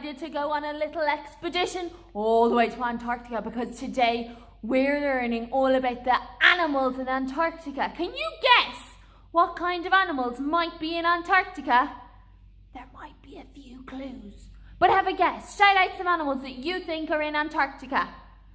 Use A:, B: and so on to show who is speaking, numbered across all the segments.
A: decided to go on a little expedition all the way to Antarctica because today we're learning all about the animals in Antarctica. Can you guess what kind of animals might be in Antarctica? There might be a few clues, but have a guess. Shout out some animals that you think are in Antarctica.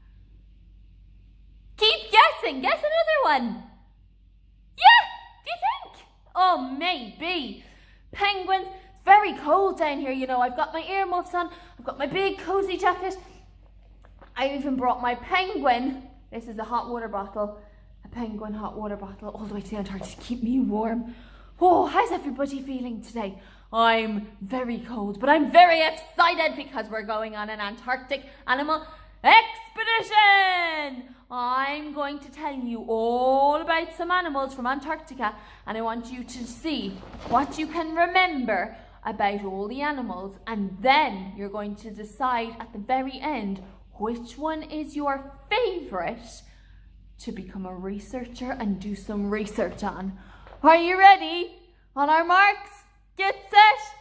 A: Keep guessing. Guess another one. Yeah, do you think? Oh, maybe. Penguins. It's very cold down here, you know. I've got my earmuffs on. I've got my big cozy jacket. I even brought my penguin. This is a hot water bottle. A penguin hot water bottle all the way to the Antarctica to keep me warm. Oh, how's everybody feeling today? I'm very cold, but I'm very excited because we're going on an Antarctic animal expedition. I'm going to tell you all about some animals from Antarctica, and I want you to see what you can remember about all the animals, and then you're going to decide at the very end which one is your favourite to become a researcher and do some research on. Are you ready? On our marks, get set,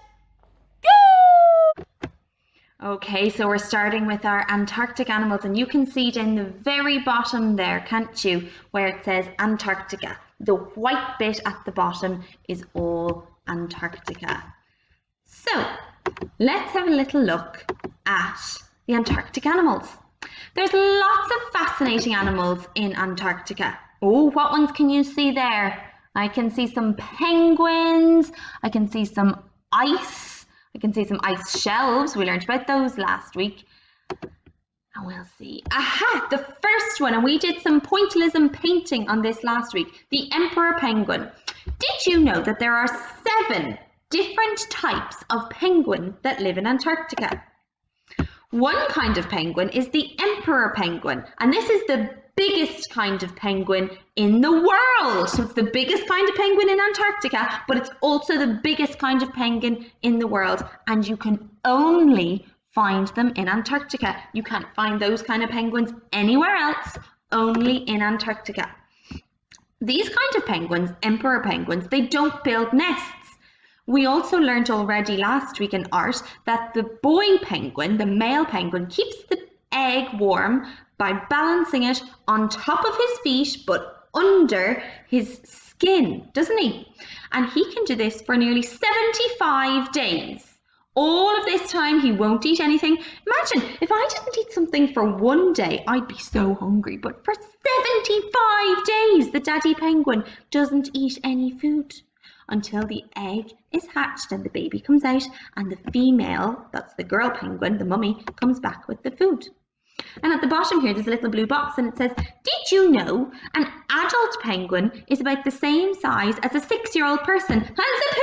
A: go!
B: Okay, so we're starting with our Antarctic animals, and you can see down the very bottom there, can't you, where it says Antarctica. The white bit at the bottom is all Antarctica. So let's have a little look at the Antarctic animals. There's lots of fascinating animals in Antarctica. Oh, what ones can you see there? I can see some penguins, I can see some ice, I can see some ice shelves. We learned about those last week. And we'll see. Aha, the first one, and we did some pointillism painting on this last week, the emperor penguin. Did you know that there are 7 different types of penguin that live in Antarctica? One kind of penguin is the emperor penguin, and this is the biggest kind of penguin in the world. So it's the biggest kind of penguin in Antarctica, but it's also the biggest kind of penguin in the world, and you can only find them in Antarctica. You can't find those kind of penguins anywhere else, only in Antarctica. These kind of penguins, emperor penguins, they don't build nests. We also learned already last week in art that the boy penguin, the male penguin, keeps the egg warm by balancing it on top of his feet but under his skin, doesn't he? And he can do this for nearly 75 days. All of this time he won't eat anything. Imagine if I didn't eat something for 1 day, I'd be so hungry. But for 75 days, the daddy penguin doesn't eat any food until the egg is hatched and the baby comes out, and the female, that's the girl penguin, the mummy, comes back with the food. And at the bottom here, there's a little blue box, and it says, did you know an adult penguin is about the same size as a 6-year-old person? Hands up,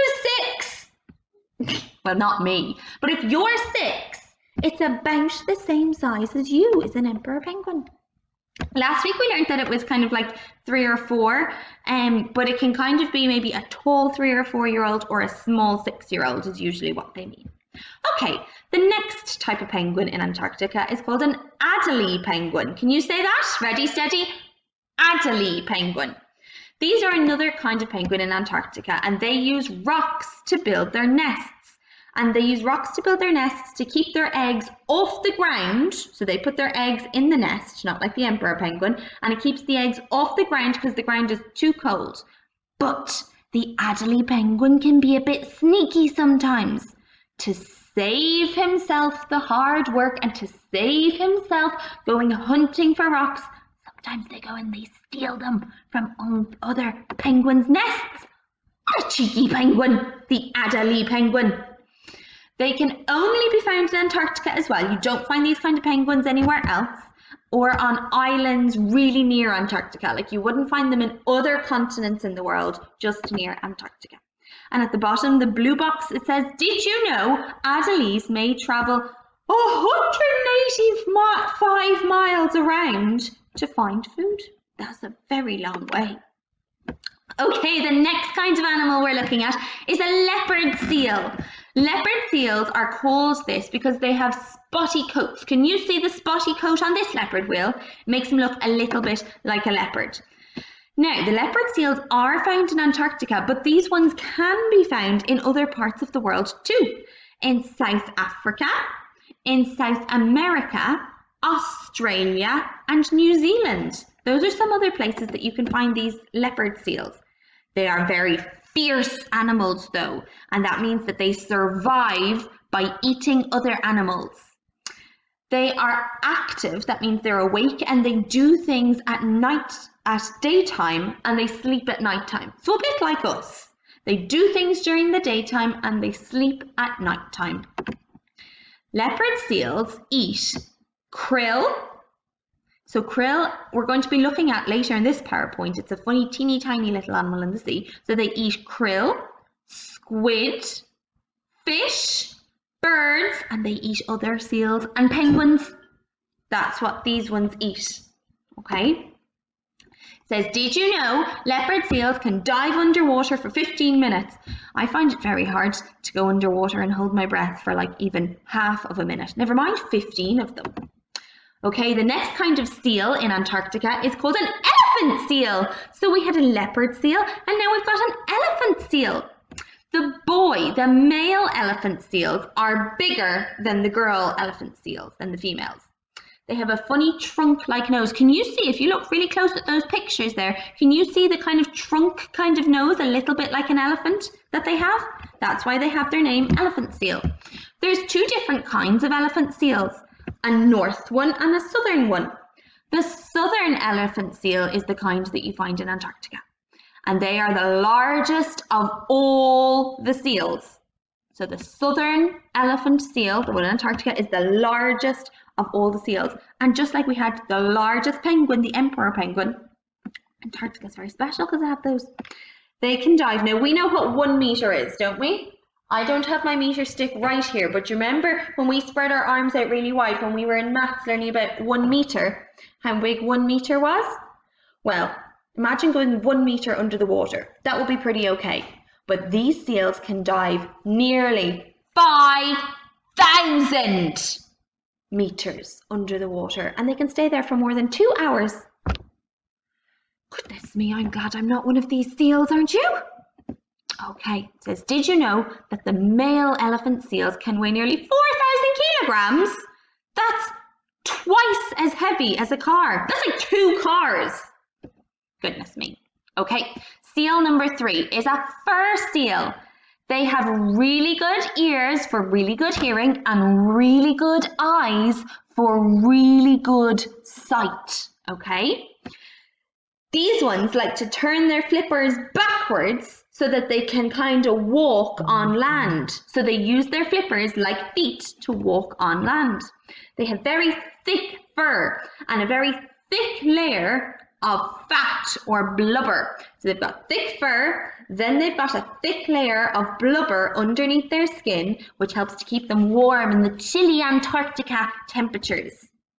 B: who's 6? Well, not me. But if you're 6, it's about the same size as you as an emperor penguin. Last week we learned that it was kind of like 3 or 4, but it can kind of be maybe a tall 3 or 4-year-old or a small 6-year-old is usually what they mean. Okay, the next type of penguin in Antarctica is called an Adelie penguin. Can you say that? Ready, steady? Adelie penguin. These are another kind of penguin in Antarctica, and they use rocks to build their nests. And they use rocks to build their nests to keep their eggs off the ground. So they put their eggs in the nest, not like the emperor penguin, and it keeps the eggs off the ground because the ground is too cold. But the Adelie penguin can be a bit sneaky sometimes. To save himself the hard work and to save himself going hunting for rocks, sometimes they go and they steal them from other penguins' nests. A cheeky penguin, the Adelie penguin. They can only be found in Antarctica as well. You don't find these kind of penguins anywhere else, or on islands really near Antarctica. Like you wouldn't find them in other continents in the world, just near Antarctica. And at the bottom, the blue box, it says, did you know Adelies may travel 185 miles around to find food? That's a very long way. Okay, the next kind of animal we're looking at is a leopard seal. Leopard seals are called this because they have spotty coats. Can you see the spotty coat on this leopard wheel? It makes them look a little bit like a leopard. Now, the leopard seals are found in Antarctica, but these ones can be found in other parts of the world too. In South Africa, in South America, Australia, and New Zealand. Those are some other places that you can find these leopard seals. They are very fierce animals though, and that means that they survive by eating other animals. They are active, that means they're awake, and they do things at night, at daytime, and they sleep at nighttime. So a bit like us. They do things during the daytime and they sleep at nighttime. Leopard seals eat krill. So krill, we're going to be looking at later in this PowerPoint. It's a funny, teeny tiny little animal in the sea. So they eat krill, squid, fish, birds, and they eat other seals and penguins. That's what these ones eat. Okay? It says, did you know leopard seals can dive underwater for 15 minutes? I find it very hard to go underwater and hold my breath for like even half of a minute. Never mind 15 of them. Okay, the next kind of seal in Antarctica is called an elephant seal. So we had a leopard seal and now we've got an elephant seal. The male elephant seals are bigger than the girl elephant seals, than the females. They have a funny trunk-like nose. Can you see, if you look really close at those pictures there, can you see the kind of trunk kind of nose, a little bit like an elephant that they have? That's why they have their name elephant seal. There's two different kinds of elephant seals, a north one and a southern one. The southern elephant seal is the kind that you find in Antarctica. And they are the largest of all the seals. So the southern elephant seal, the one in Antarctica, is the largest of all the seals. And just like we had the largest penguin, the emperor penguin, Antarctica is very special because they have those. They can dive. Now we know what 1 meter is, don't we? I don't have my meter stick right here, but you remember when we spread our arms out really wide when we were in maths learning about 1 meter, how big 1 meter was? Well, imagine going 1 meter under the water. That would be pretty okay. But these seals can dive nearly 5,000 meters under the water, and they can stay there for more than 2 hours. Goodness me, I'm glad I'm not one of these seals, aren't you? Okay, it says, did you know that the male elephant seals can weigh nearly 4,000 kilograms? That's twice as heavy as a car. That's like 2 cars. Goodness me. Okay, seal number 3 is a fur seal. They have really good ears for really good hearing and really good eyes for really good sight. Okay? These ones like to turn their flippers backwards so that they can kind of walk on land. So they use their flippers like feet to walk on land. They have very thick fur and a very thick layer of fat or blubber. So they've got thick fur, then they've got a thick layer of blubber underneath their skin, which helps to keep them warm in the chilly Antarctica temperatures.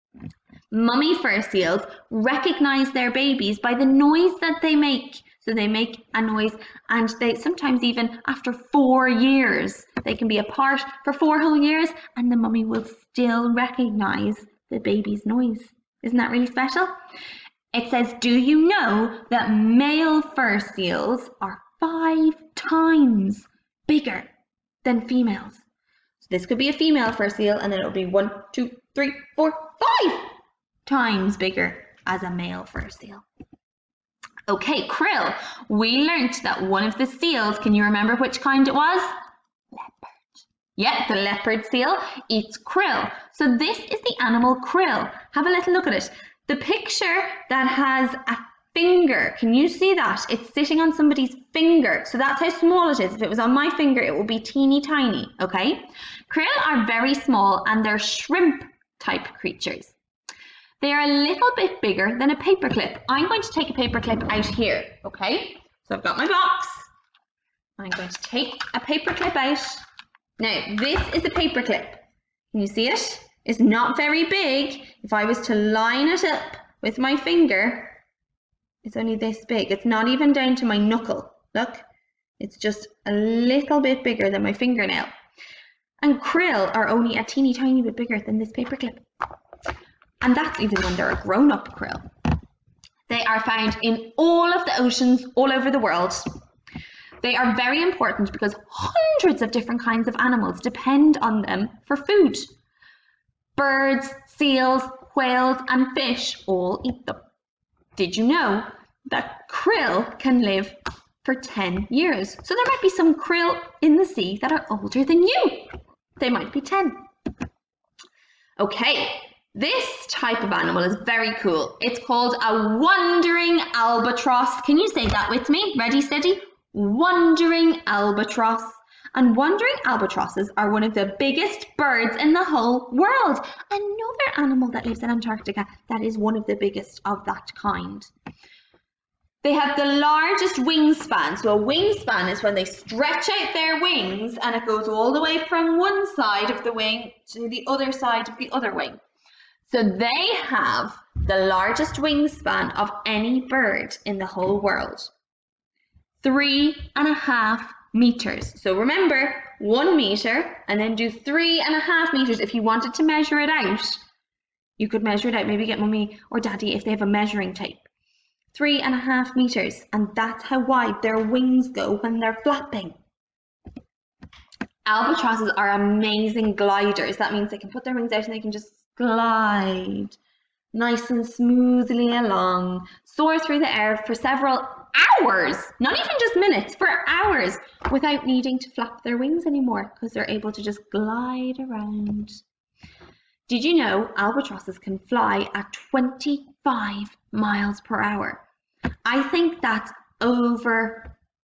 B: Mummy fur seals recognize their babies by the noise that they make. So they make a noise, and they sometimes even after 4 years, they can be apart for 4 whole years, and the mummy will still recognize the baby's noise. Isn't that really special? It says, do you know that male fur seals are 5 times bigger than females? So this could be a female fur seal, and then it will be 1, 2, 3, 4, 5 times bigger as a male fur seal. Okay, krill. We learnt that one of the seals, can you remember which kind it was? Leopard. Yeah, the leopard seal eats krill. So this is the animal krill. Have a little look at it. The picture that has a finger, can you see that? It's sitting on somebody's finger. So that's how small it is. If it was on my finger, it would be teeny tiny, okay? Krill are very small and they're shrimp type creatures. They are a little bit bigger than a paperclip. I'm going to take a paperclip out here, okay? So I've got my box. I'm going to take a paperclip out. Now, this is a paperclip. Can you see it? It's not very big. If I was to line it up with my finger, it's only this big. It's not even down to my knuckle. Look, it's just a little bit bigger than my fingernail. And krill are only a teeny tiny bit bigger than this paperclip. And that's even when they're a grown-up krill. They are found in all of the oceans all over the world. They are very important because hundreds of different kinds of animals depend on them for food. Birds, seals, whales, and fish all eat them. Did you know that krill can live for 10 years? So there might be some krill in the sea that are older than you. They might be 10. Okay, this type of animal is very cool. It's called a wandering albatross. Can you say that with me? Ready, steady? Wandering albatross. And wandering albatrosses are one of the biggest birds in the whole world. Another animal that lives in Antarctica that is one of the biggest of that kind. They have the largest wingspan. So a wingspan is when they stretch out their wings and it goes all the way from one side of the wing to the other side of the other wing. So they have the largest wingspan of any bird in the whole world. 3.5 meters. So remember, 1 meter and then do 3.5 meters. If you wanted to measure it out, you could measure it out. Maybe get mummy or daddy if they have a measuring tape. 3.5 meters, and that's how wide their wings go when they're flapping. Albatrosses are amazing gliders. That means they can put their wings out and they can just glide nice and smoothly along, soar through the air for several hours, not even just minutes, for hours, without needing to flap their wings anymore because they're able to just glide around. Did you know albatrosses can fly at 25 miles per hour? I think that's over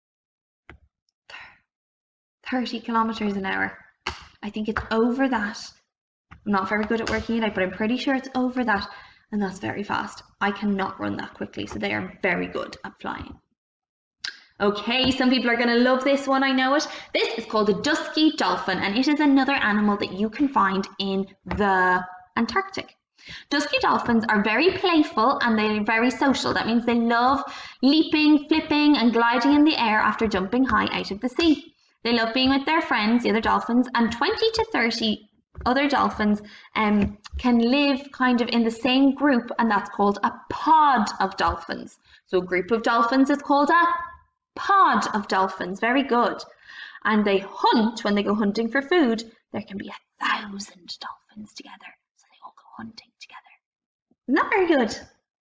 B: 30 kilometers an hour. I think it's over that. I'm not very good at working it out, but I'm pretty sure it's over that, and that's very fast. I cannot run that quickly, so they are very good at flying. Okay, some people are going to love this one, I know it. This is called a dusky dolphin, and it is another animal that you can find in the Antarctic. Dusky dolphins are very playful and they're very social. That means they love leaping, flipping, and gliding in the air after jumping high out of the sea. They love being with their friends, the other dolphins, and 20 to 30 other dolphins can live kind of in the same group, and that's called a pod of dolphins. So a group of dolphins is called a pod of dolphins. Very good. And they hunt when they go hunting for food. There can be 1,000 dolphins together, so they all go hunting together. Not very good.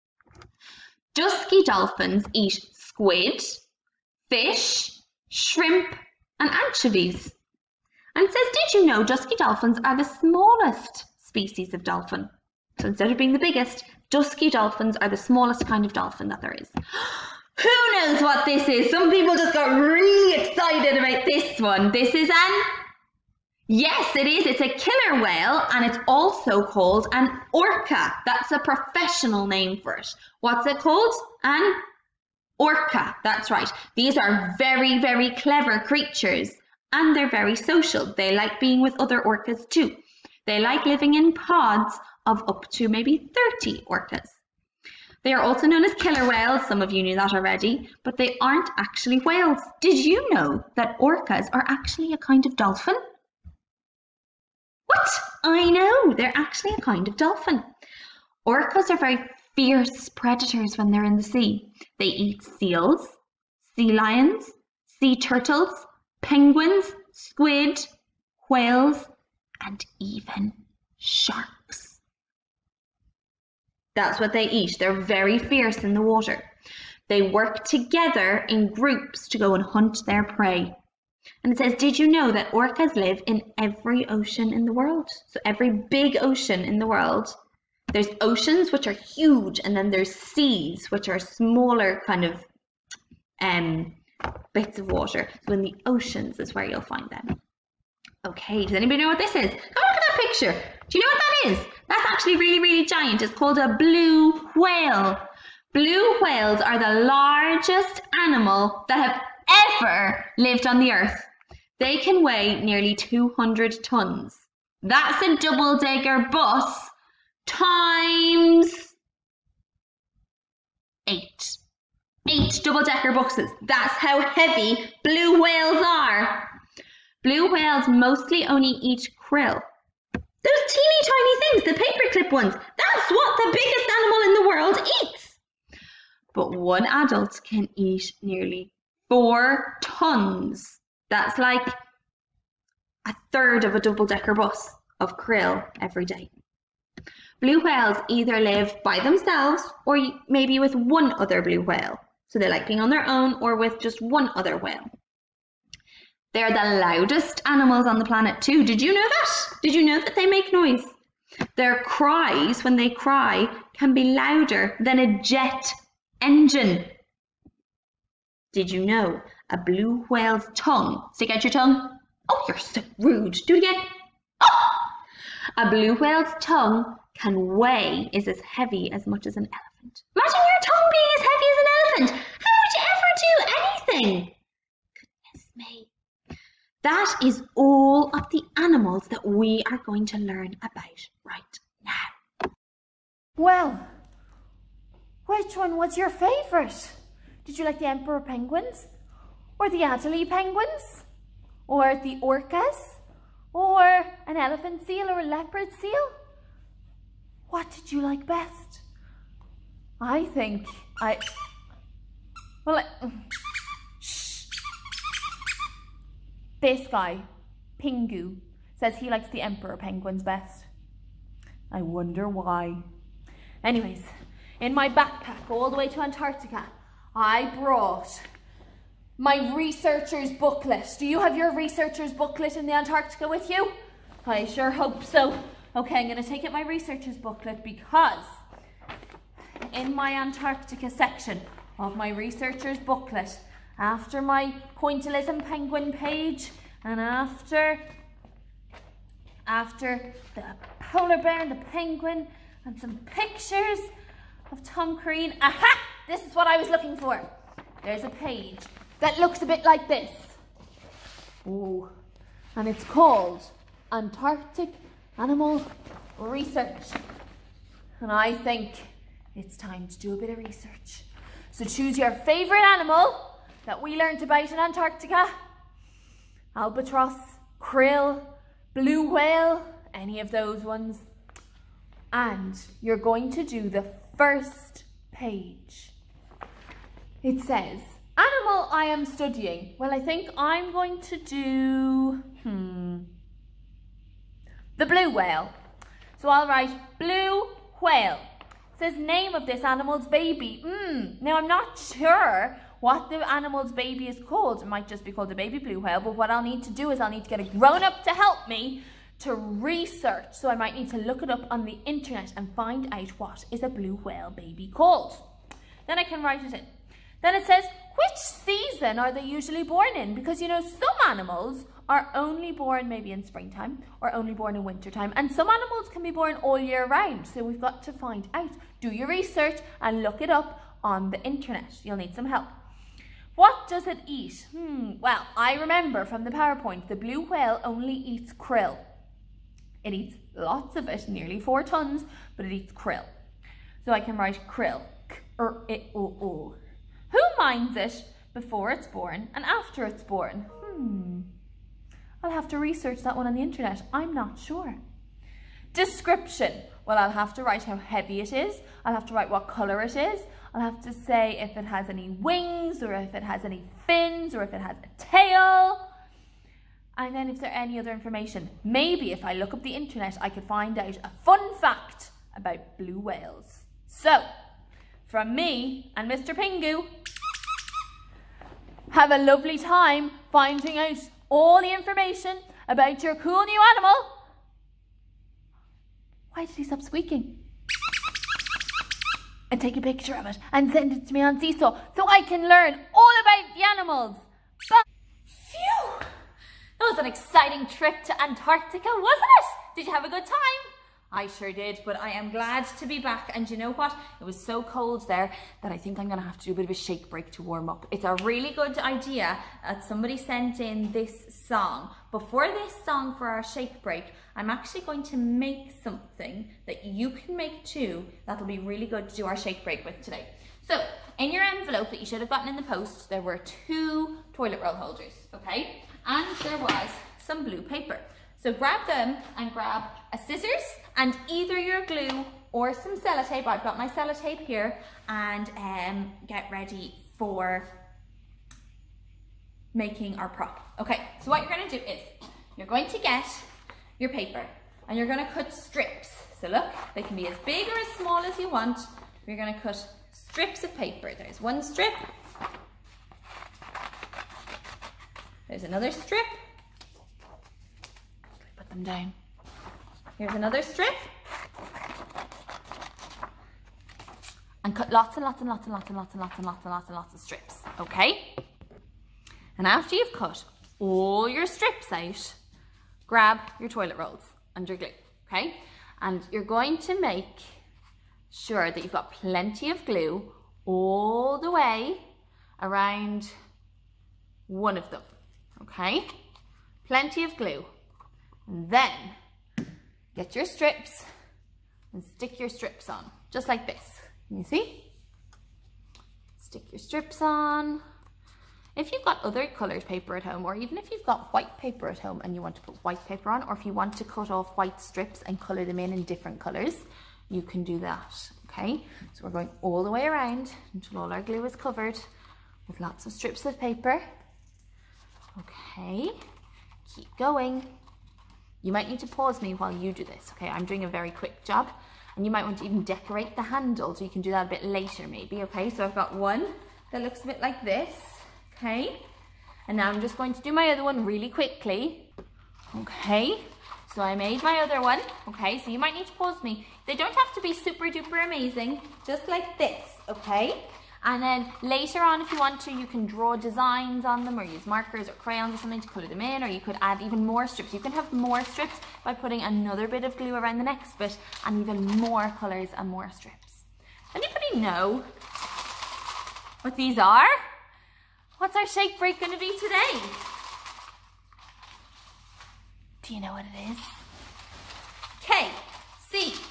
B: Dusky dolphins eat squid, fish, shrimp, and anchovies. And it says, did you know dusky dolphins are the smallest species of dolphin? So instead of being the biggest, dusky dolphins are the smallest kind of dolphin that there is. Who knows what this is? Some people just got really excited about this one. This is yes, it is. It's a killer whale, and it's also called an orca. That's a professional name for it. What's it called? An orca. That's right. These are very, very clever creatures, and they're very social. They like being with other orcas too. They like living in pods of up to maybe 30 orcas. They are also known as killer whales. Some of you knew that already, but they aren't actually whales. Did you know that orcas are actually a kind of dolphin? What? I know, they're actually a kind of dolphin. Orcas are very fierce predators when they're in the sea. They eat seals, sea lions, sea turtles, penguins, squid, whales, and even sharks. That's what they eat. They're very fierce in the water. They work together in groups to go and hunt their prey. And it says, did you know that orcas live in every ocean in the world? So every big ocean in the world, there's oceans which are huge, and then there's seas which are smaller kind of bits of water. So in the oceans is where you'll find them. Okay, does anybody know what this is? Come look at that picture. Do you know what that is? That's actually really, really giant. It's called a blue whale. Blue whales are the largest animal that have ever lived on the earth. They can weigh nearly 200 tons. That's a double-decker bus times 8. 8 double-decker buses. That's how heavy blue whales are. Blue whales mostly only eat krill. Those teeny tiny things, the paperclip ones, that's what the biggest animal in the world eats. But one adult can eat nearly 4 tons. That's like a third of a double-decker bus of krill every day. Blue whales either live by themselves or maybe with one other blue whale. So they like being on their own or with just one other whale. They're the loudest animals on the planet too. Did you know that? Did you know that they make noise? Their cries, when they cry, can be louder than a jet engine. Did you know a blue whale's tongue? Stick out your tongue. Oh, you're so rude. Do it again. Oh! A blue whale's tongue is as heavy as much as an elephant. Imagine your tongue being as heavy as an elephant. How would you ever do anything? Goodness me. That is all of the animals that we are going to learn about right now.
A: Well, which one was your favourite? Did you like the emperor penguins? Or the Adelie penguins? Or the orcas? Or an elephant seal or a leopard seal? What did you like best? Shh. This guy, Pingu, says he likes the emperor penguins best. I wonder why. Anyways, in my backpack all the way to Antarctica, I brought my researcher's booklet. Do you have your researcher's booklet in the Antarctica with you? I sure hope so. Okay, I'm going to take out my researcher's booklet because in my Antarctica section of my researcher's booklet, after my pointillism penguin page and after the polar bear and the penguin and some pictures of Tom Crean. Aha! This is what I was looking for. There's a page that looks a bit like this. Ooh. And it's called Antarctic Animal Research. And I think it's time to do a bit of research. So choose your favourite animal that we learned about in Antarctica. Albatross, krill, blue whale, any of those ones. And you're going to do the first page. It says, animal I am studying. Well, I think I'm going to do, the blue whale. So I'll write blue whale. It says name of this animal's baby. Now I'm not sure what the animal's baby is called. It might just be called a baby blue whale, but what I'll need to do is I'll need to get a grown-up to help me to research. So I might need to look it up on the internet and find out what is a blue whale baby called. Then I can write it in. Then it says, which season are they usually born in? Because you know, some animals are only born maybe in springtime or only born in wintertime, and some animals can be born all year round. So we've got to find out. Do your research and look it up on the internet. You'll need some help. What does it eat? Well, I remember from the PowerPoint, the blue whale only eats krill. It eats lots of it, nearly 4 tons, but it eats krill. So I can write krill, K-R-I-O-O. Who minds it before it's born and after it's born? I'll have to research that one on the internet. I'm not sure. Description. Well, I'll have to write how heavy it is. I'll have to write what colour it is. I'll have to say if it has any wings or if it has any fins or if it has a tail. And then if there any other information. Maybe if I look up the internet, I could find out a fun fact about blue whales. So, from me and Mr. Pingu, have a lovely time finding out all the information about your cool new animal. Why did he stop squeaking? And take a picture of it and send it to me on Seesaw so I can learn all about the animals. But, phew! That was an exciting trip to Antarctica, wasn't it? Did you have a good time? I sure did, but I am glad to be back. And you know what? It was so cold there that I think I'm going to have to do a bit of a shake break to warm up. It's a really good idea that somebody sent in this song. Before this song for our shake break, I'm actually going to make something that you can make too that'll be really good to do our shake break with today. So, in your envelope that you should have gotten in the post, there were 2 toilet roll holders, okay? And there was some blue paper. So grab them and grab a scissors and either your glue or some sellotape. I've got my sellotape here, and get ready for making our prop. Okay, so what you're going to do is you're going to get your paper and you're going to cut strips. So look, they can be as big or as small as you want. We're going to cut strips of paper. There's one strip. There's another strip. Put them down. Here's another strip. And cut lots and lots and lots and lots and lots and lots and lots and lots and lots of strips, okay? And after you've cut all your strips out, grab your toilet rolls and your glue, okay? And you're going to make sure that you've got plenty of glue all the way around one of them, okay? Plenty of glue. And then get your strips and stick your strips on, just like this. Can you see? Stick your strips on. If you've got other coloured paper at home, or even if you've got white paper at home and you want to put white paper on, or if you want to cut off white strips and colour them in different colours, you can do that, okay? So we're going all the way around until all our glue is covered with lots of strips of paper. Okay, keep going. You might need to pause me while you do this, okay? I'm doing a very quick job, and you might want to even decorate the handle, so you can do that a bit later maybe, okay? So I've got one that looks a bit like this. Okay, and now I'm just going to do my other one really quickly. Okay, so I made my other one. Okay, so you might need to pause me. They don't have to be super duper amazing, just like this, okay? And then later on, if you want to, you can draw designs on them or use markers or crayons or something to colour them in, or you could add even more strips. You can have more strips by putting another bit of glue around the next bit and even more colours and more strips. Anybody know what these are? What's our shake break going to be today? Do you know what it is? K-C-O-I-N-S.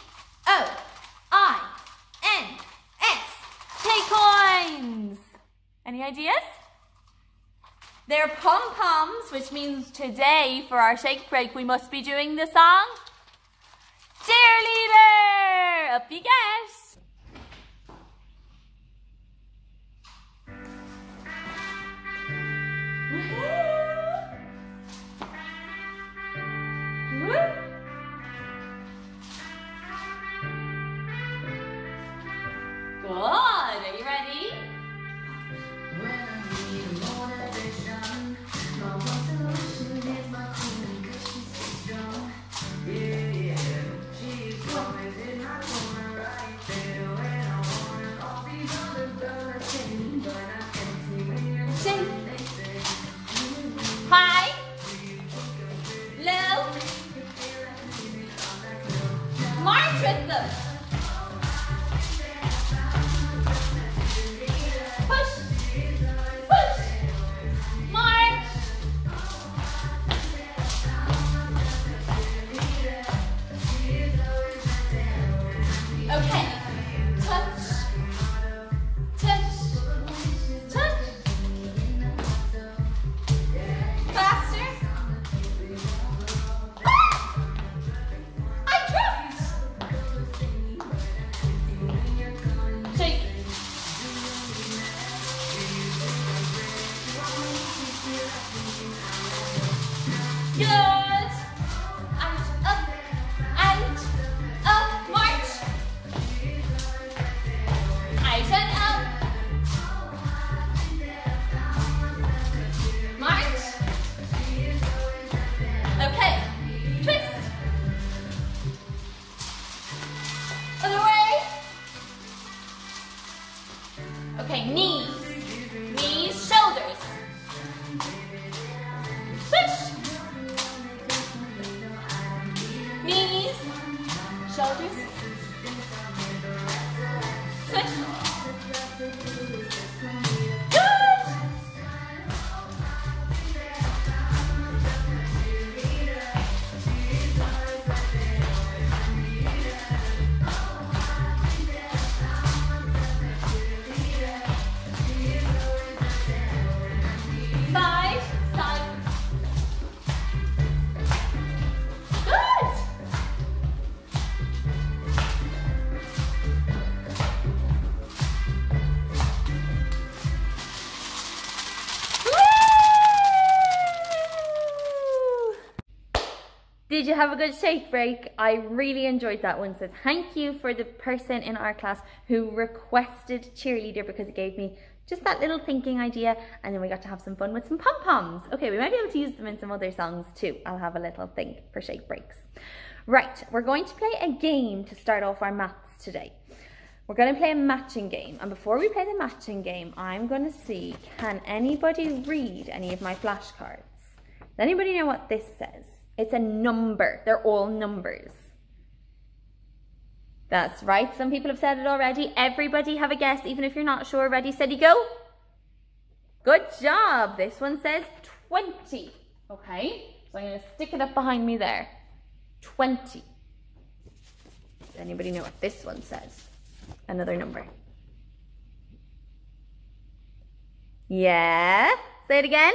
A: K-coins! Any ideas? They're pom-poms, which means today for our shake break we must be doing the song Cheerleader! Up you get! Good. Are you ready? High, low, march with them. Push, push, march. Okay, touch, touch, touch. Faster. Ah! I dropped. Shake. Good. And up, march. Out and up. March. Okay, twist. Other way. Okay, knees. Knees, shoulders. Switch. Knees, shoulders. Switch. Good. Side, side. Good. Did you have a good shake break? I really enjoyed that one. So thank you for the person in our class who requested cheerleader, because it gave me just that little thinking idea, and then we got to have some fun with some pom-poms. Okay, we might be able to use them in some other songs too. I'll have a little thing for shake breaks. Right, we're going to play a game to start off our maths today. We're going to play a matching game, and before we play the matching game, I'm going to see, can anybody read any of my flashcards? Does anybody know what this says? It's a number. They're all numbers. That's right. Some people have said it already. Everybody have a guess, even if you're not sure. Ready, steady, go. Good job. This one says 20. Okay, so I'm going to stick it up behind me there. 20. Does anybody know what this one says? Another number. Yeah. Say it again.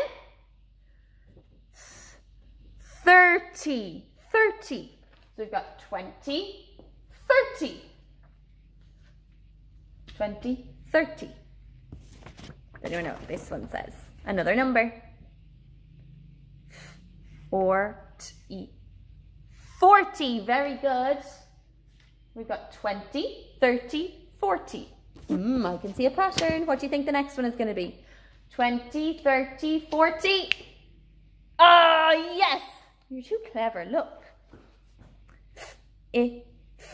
A: 30. 30. So we've got 20, 30. 20, 30. Does anyone know what this one says? Another number. 40. 40. Very good. We've got 20, 30, 40. I can see a pattern. What do you think the next one is going to be? 20, 30, 40. Ah, yes! You're too clever. Look. 50.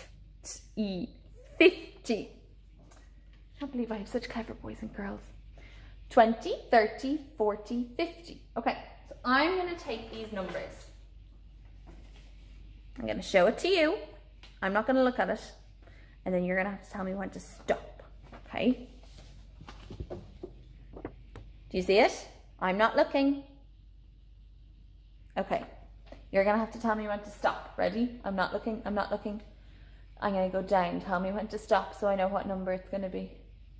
A: I can't believe I have such clever boys and girls. 20, 30, 40, 50. Okay, so I'm going to take these numbers. I'm going to show it to you. I'm not going to look at it. And then you're going to have to tell me when to stop. Okay? Do you see it? I'm not looking. Okay. You're going to have to tell me when to stop. Ready? I'm not looking. I'm not looking. I'm going to go down. Tell me when to stop so I know what number it's going to be.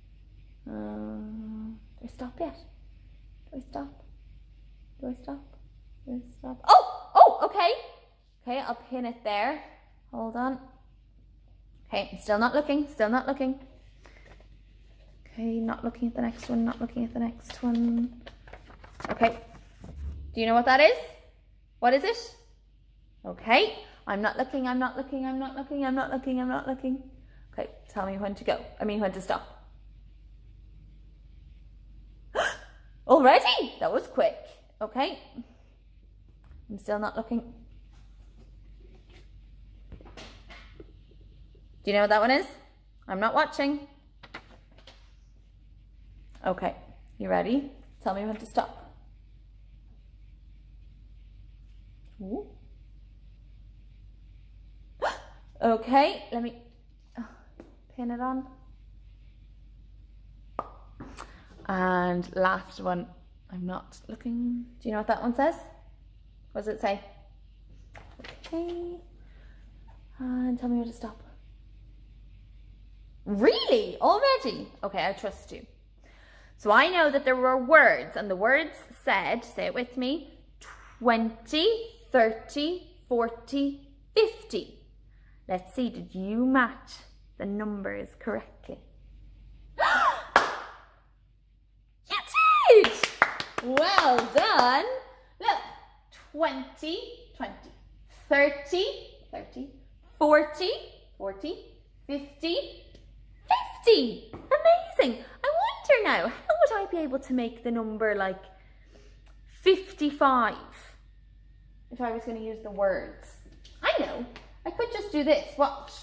A: Do I stop yet? Do I stop? Do I stop? Do I stop? Oh, okay. Okay, I'll pin it there. Hold on. Okay, I'm still not looking. Still not looking. Okay, not looking at the next one. Not looking at the next one. Okay. Do you know what that is? What is it? Okay. I'm not looking. I'm not looking. I'm not looking. I'm not looking. I'm not looking. Okay, tell me when to go. I mean, when to stop. Already? That was quick. Okay. I'm still not looking. Do you know what that one is? I'm not watching. Okay, you ready? Tell me when to stop. Ooh. Okay, let me pin it on. And last one, I'm not looking. Do you know what that one says? What does it say? Okay, and tell me when to stop. Really? Already? Okay, I trust you. So I know that there were words, and the words said, say it with me, 20, 30, 40, 50. Let's see, did you match the numbers correctly? You did! Well done. Look, 20, 20, 30, 30, 40, 40, 50, 50. Amazing. I wonder now, how would I be able to make the number like 55 if I was going to use the words? I know. I could just do this. Watch.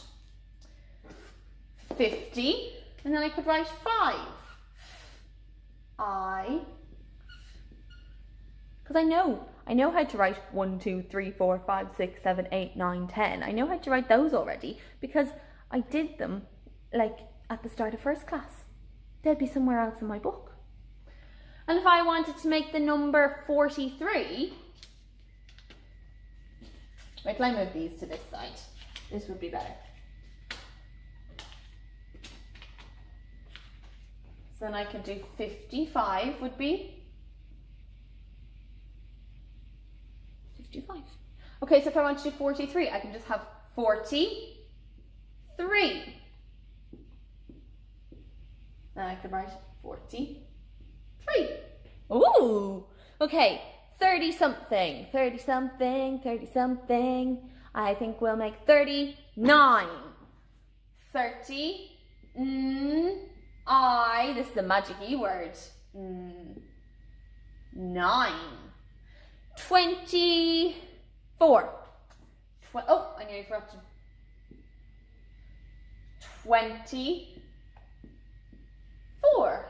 A: 50, and then I could write 5. Because I know how to write 1, 2, 3, 4, 5, 6, 7, 8, 9, 10. I know how to write those already because I did them like at the start of first class. They'd be somewhere else in my book. And if I wanted to make the number 43, wait till I move these to this side. This would be better. So then I could do 55 would be 55. Okay, so if I want to do 43, I can just have 43. Then I could write 43. Ooh, okay, 30-something, 30-something, 30-something. I think we'll make 39. 30, this is a magic E word. 9. 24. Oh, I nearly forgot to. 24.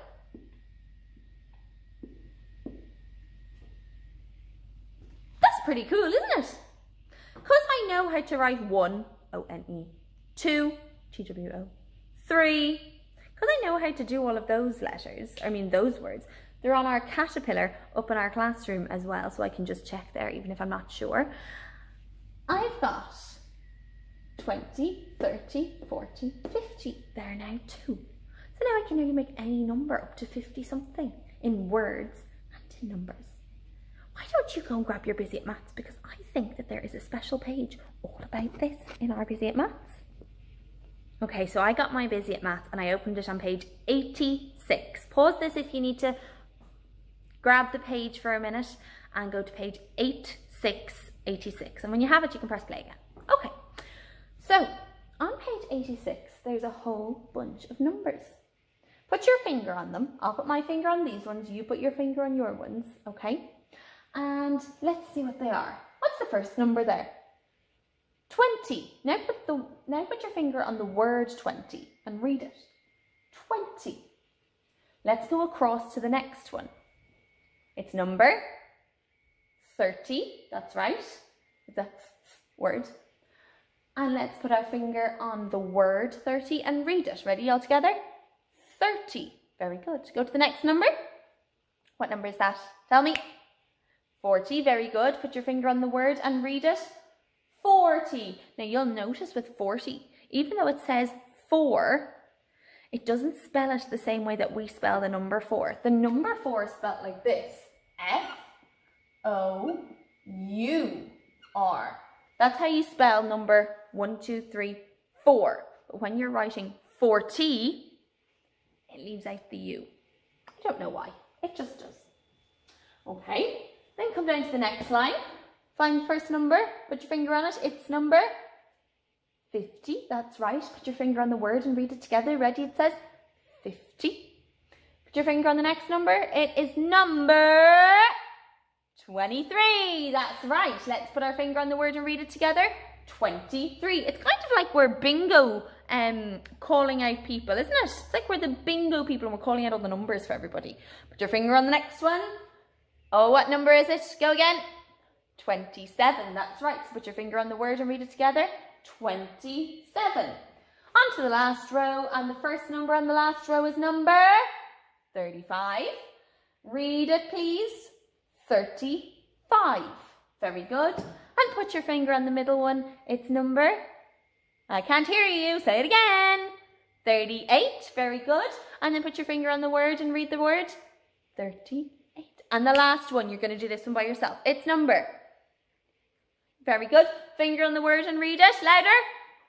A: That's pretty cool, isn't it? Because I know how to write 1, O-N-E, 2, T-W-O, 3, because I know how to do all of those letters, those words. They're on our caterpillar up in our classroom as well, so I can just check there even if I'm not sure. I've got 20, 30, 40, 50 there now too. So now I can nearly make any number up to 50-something in words and in numbers. Why don't you go and grab your Busy at Maths, because I think that there is a special page all about this in our Busy at Maths. Okay, so I got my Busy at Maths and I opened it on page 86. Pause this if you need to grab the page for a minute and go to page 86. And when you have it, you can press play again. Okay, so on page 86, there's a whole bunch of numbers. Put your finger on them. I'll put my finger on these ones. You put your finger on your ones, okay? And let's see what they are. What's the first number there? 20. Now put your finger on the word 20 and read it. 20. Let's go across to the next one. It's number 30. That's right. It's a word. And let's put our finger on the word 30 and read it. Ready all together? 30. Very good. Go to the next number. What number is that? Tell me. 40. Very good. Put your finger on the word and read it. 40. Now you'll notice with 40, even though it says 4, it doesn't spell it the same way that we spell the number 4. The number 4 is spelled like this. F-O-U-R. That's how you spell number 1, 2, 3, 4. But when you're writing 40, it leaves out the U. I don't know why. It just does. Okay. Then come down to the next line. Find the first number. Put your finger on it. It's number 50. That's right. Put your finger on the word and read it together. Ready? It says 50. Put your finger on the next number. It is number 23. That's right. Let's put our finger on the word and read it together. 23. It's kind of like we're bingo calling out people, isn't it? It's like we're the bingo people and we're calling out all the numbers for everybody. Put your finger on the next one. Oh, what number is it? Go again. 27. That's right. So put your finger on the word and read it together. 27. On to the last row, and the first number on the last row is number 35. Read it, please. 35. Very good. And put your finger on the middle one. It's number, I can't hear you, say it again. 38. Very good. And then put your finger on the word and read the word. 38. And the last one, you're going to do this one by yourself. It's number. Very good. Finger on the word and read it. Louder.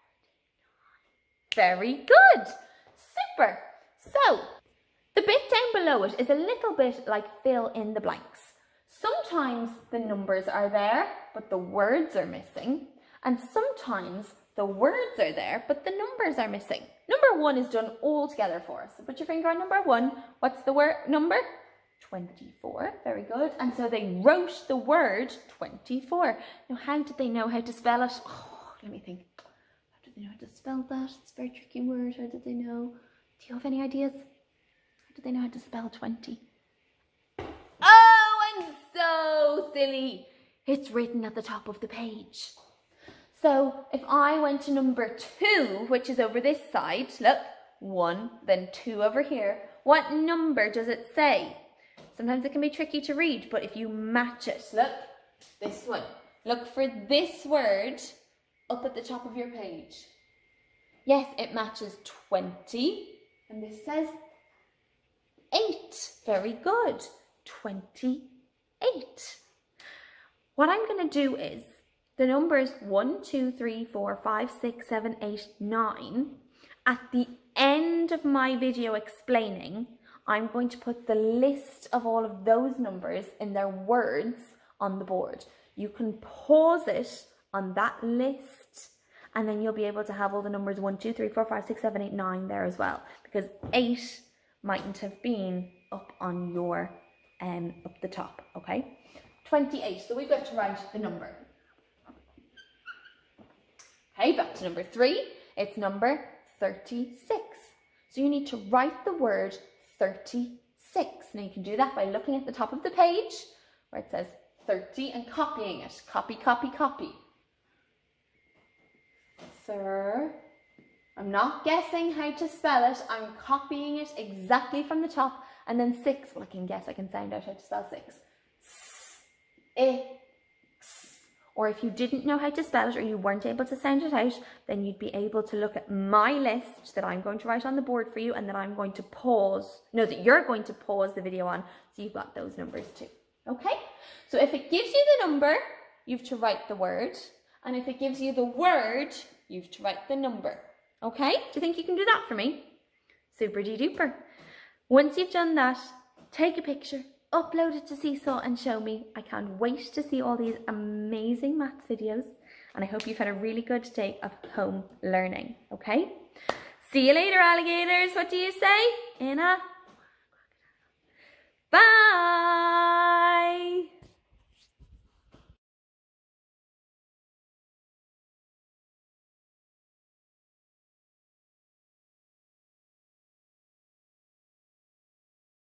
A: Very good. Super. So, the bit down below it is a little bit like fill in the blanks. Sometimes the numbers are there, but the words are missing. And sometimes the words are there, but the numbers are missing. Number 1 is done all together for us. So put your finger on number 1. What's the word number? 24. Very good. And so they wrote the word 24. Now, how did they know how to spell it? Oh, let me think. How did they know how to spell that? It's a very tricky word. How did they know? Do you have any ideas? How did they know how to spell 20? Oh, I'm so silly. It's written at the top of the page. So if I went to number 2, which is over this side, look, 1, then 2 over here, what number does it say? Sometimes it can be tricky to read, but if you match it, look, this one. Look for this word up at the top of your page. Yes, it matches 20, and this says 8. Very good. 28. What I'm going to do is the numbers 1, 2, 3, 4, 5, 6, 7, 8, 9. At the end of my video explaining, I'm going to put the list of all of those numbers in their words on the board. You can pause it on that list, and then you'll be able to have all the numbers 1, 2, 3, 4, 5, 6, 7, 8, 9 there as well, because 8 mightn't have been up on your, up the top, okay? 28, so we've got to write the number. Okay, back to number 3, it's number 36. So you need to write the word 36. Now you can do that by looking at the top of the page where it says 30 and copying it. Copy, copy, copy. Sir, I'm not guessing how to spell it. I'm copying it exactly from the top. And then 6, well, I can guess, I can sound out how to spell 6. S, or if you didn't know how to spell it or you weren't able to sound it out, then you'd be able to look at my list that I'm going to write on the board for you, and that I'm going to pause, no, that you're going to pause the video on, so you've got those numbers too. Okay? So if it gives you the number, you've to write the word, and if it gives you the word, you've to write the number. Okay? Do you think you can do that for me? Super-de-duper. Once you've done that, take a picture, upload it to Seesaw and show me. I can't wait to see all these amazing maths videos, and I hope you've had a really good day of home learning, okay? See you later, alligators. What do you say? In a